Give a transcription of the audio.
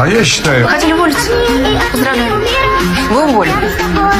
А я считаю... Вы хотели уволиться? Поздравляю. Вы уволены.